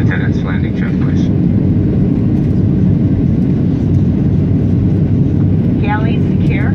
Tenants Landing check, please. Galley secure.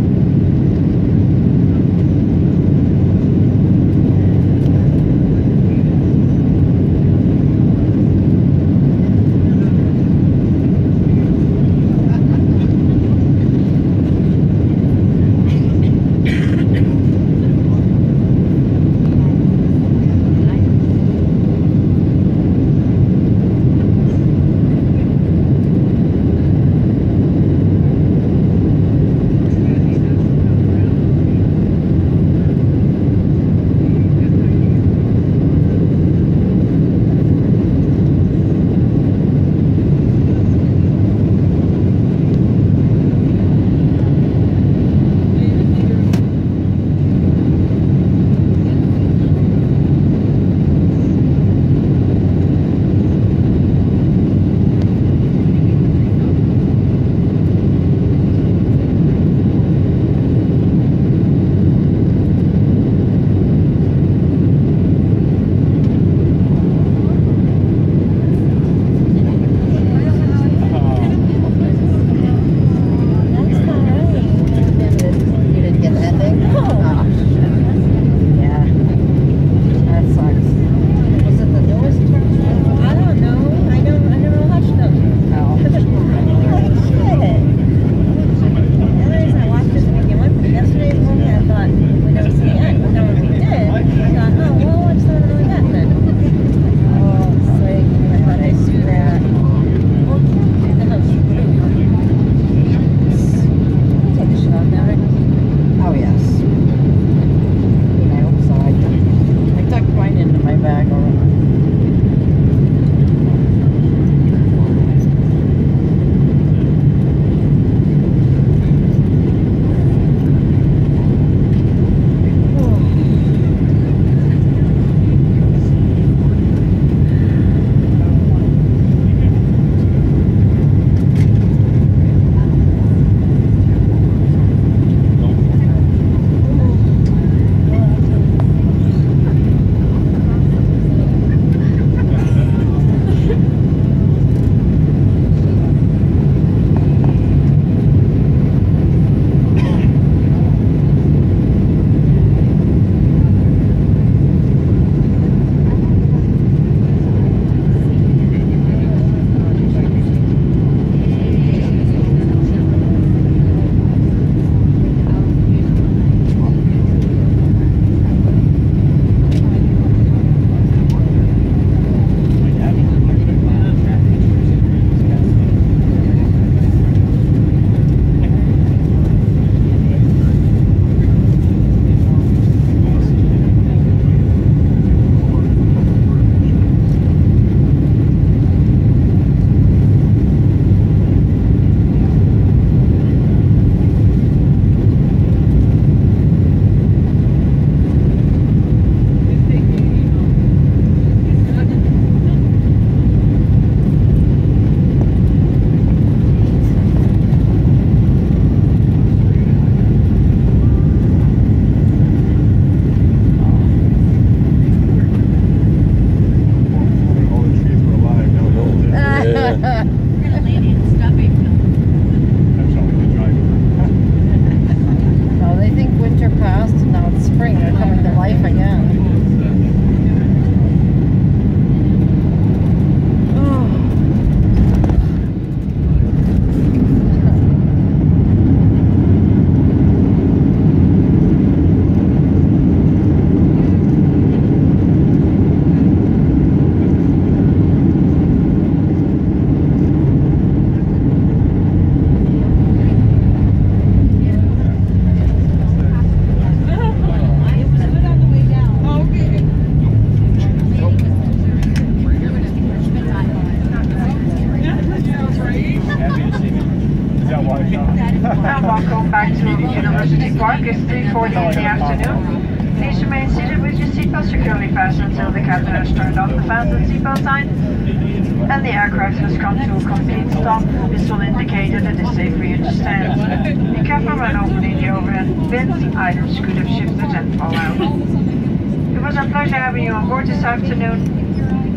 Welcome back to University Park. It's 3:40 in the afternoon. Please remain seated with your seatbelt securely fastened until the captain has turned off the fasten seatbelt sign and the aircraft has come to a complete stop. This will indicate that it is safe for you to stand. Be careful when opening the overhead bins. Items could have shifted and fall out. It was a pleasure having you on board this afternoon.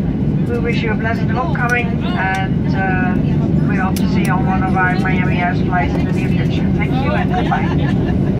We wish you a pleasant homecoming, and we hope to see you on one of our Miami Airs flights in the near future. Thank you and goodbye.